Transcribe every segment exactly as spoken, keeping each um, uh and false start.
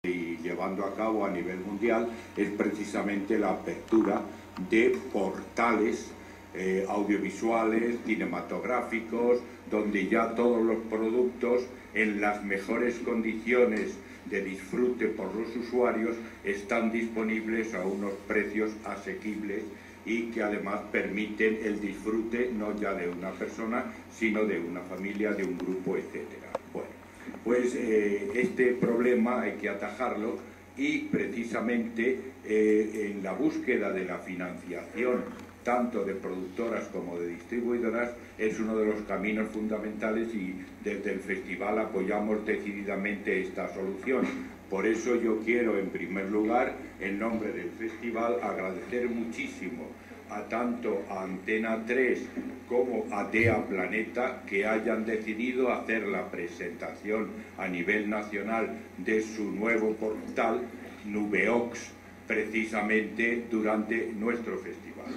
y llevando a cabo a nivel mundial es precisamente la apertura de portales eh, audiovisuales, cinematográficos, donde ya todos los productos en las mejores condiciones de disfrute por los usuarios están disponibles a unos precios asequibles y que además permiten el disfrute no ya de una persona, sino de una familia, de un grupo, etcétera. Bueno, pues eh, este problema hay que atajarlo y precisamente eh, en la búsqueda de la financiación tanto de productoras como de distribuidoras es uno de los caminos fundamentales y desde el festival apoyamos decididamente esta solución. Por eso yo quiero en primer lugar, en nombre del festival, agradecer muchísimo a tanto a Antena tres como a D E A Planeta que hayan decidido hacer la presentación a nivel nacional de su nuevo portal Nubeox precisamente durante nuestro festival.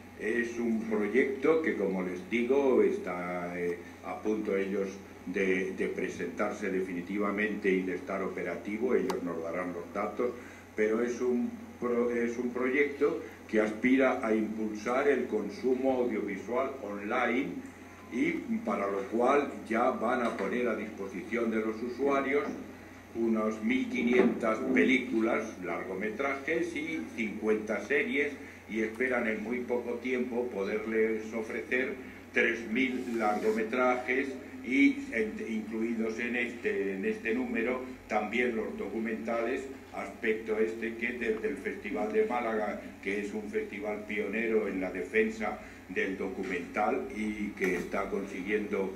Es un proyecto que, como les digo, está eh, a punto ellos de, de presentarse definitivamente y de estar operativo, ellos nos darán los datos, pero es un, pro, es un proyecto que aspira a impulsar el consumo audiovisual online y para lo cual ya van a poner a disposición de los usuarios unas mil quinientas películas, largometrajes y cincuenta series, y esperan en muy poco tiempo poderles ofrecer tres mil largometrajes y incluidos en este, en este número también los documentales, aspecto este que desde el Festival de Málaga, que es un festival pionero en la defensa del documental y que está consiguiendo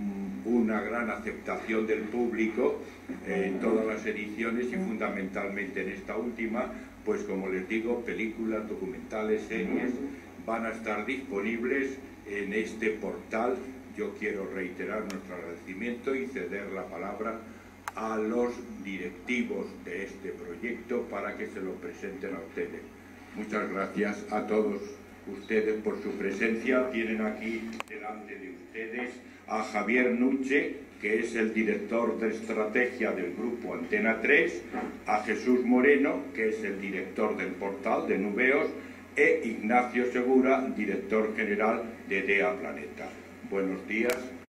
una gran aceptación del público en todas las ediciones y fundamentalmente en esta última, pues como les digo, películas, documentales, series van a estar disponibles en este portal. Yo quiero reiterar nuestro agradecimiento y ceder la palabra a los directivos de este proyecto para que se lo presenten a ustedes. Muchas gracias a todos ustedes por su presencia. Tienen aquí delante de ustedes a Javier Nuche, que es el director de estrategia del grupo Antena tres, a Jesús Moreno, que es el director del portal de Nubeox, e Ignacio Segura, director general de D E A Planeta. Buenos días.